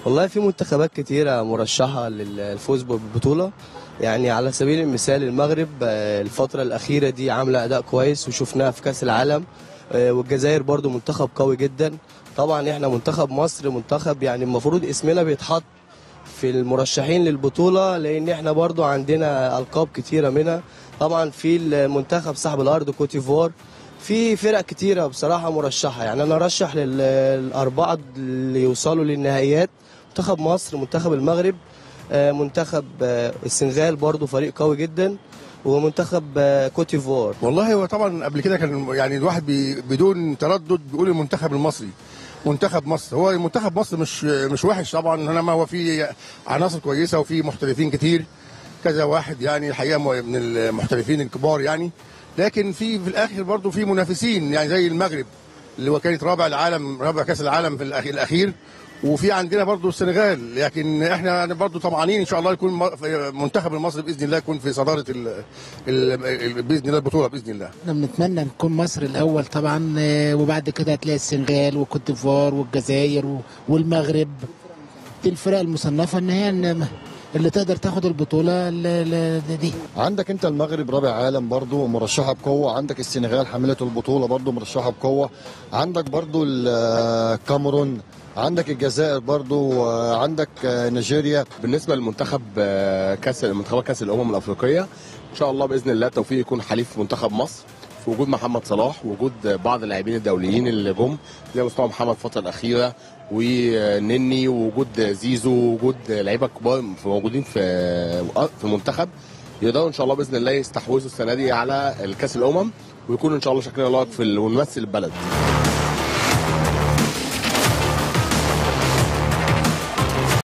والله في منتخبات كتيرة مرشحة للفوز بالبطولة. يعني على سبيل المثال المغرب الفترة الأخيرة دي عاملة أداء كويس وشفناها في كأس العالم. والجزائر برضو منتخب قوي جدا. طبعا احنا منتخب مصر منتخب يعني المفروض اسمنا بيتحط في المرشحين للبطولة، لأن احنا برضو عندنا ألقاب كتيرة منها. طبعا في المنتخب صاحب الأرض كوت ديفوار. في فرق كتيرة بصراحة مرشحة، يعني أنا أرشح للأربعة اللي يوصلوا للنهائيات: منتخب مصر، منتخب المغرب، منتخب السنغال برضو فريق قوي جدا، ومنتخب كوت ديفوار. والله هو طبعا قبل كده كان يعني الواحد بدون تردد بيقول المنتخب المصري. منتخب مصر هو منتخب مصر مش وحش طبعا، انما هو في عناصر كويسه وفي محترفين كتير، كذا واحد يعني الحقيقه من المحترفين الكبار يعني. لكن في الاخر برضه في منافسين يعني زي المغرب اللي هو كانت رابع كاس العالم في الاخير. وفي عندنا برضه السنغال، لكن احنا برضه طمعانين ان شاء الله يكون منتخب المصري باذن الله يكون في صداره باذن الله البطوله باذن الله. احنا بنتمنى نكون مصر الاول طبعا، وبعد كده هتلاقي السنغال وكوت ديفوار والجزائر والمغرب. دي الفرق المصنفه ان هي اللي تقدر تاخد البطوله دي. عندك انت المغرب رابع عالم برضو مرشحه بقوه، عندك السنغال حامله البطوله برضو مرشحه بقوه، عندك برضو الكاميرون، عندك الجزائر برضو، عندك نيجيريا. بالنسبه للمنتخب منتخبات كاس الامم الافريقيه ان شاء الله باذن الله التوفيق يكون حليف منتخب مصر في وجود محمد صلاح، وجود بعض اللاعبين الدوليين اللي جم زي مصطفى محمد الفتره الاخيره، ونني، ووجود زيزو، ووجود لعيبه كبار موجودين في المنتخب، يقدروا ان شاء الله باذن الله يستحوذوا السنه دي على الكاس الامم، ويكونوا ان شاء الله شكلنا لائق ونمثل البلد.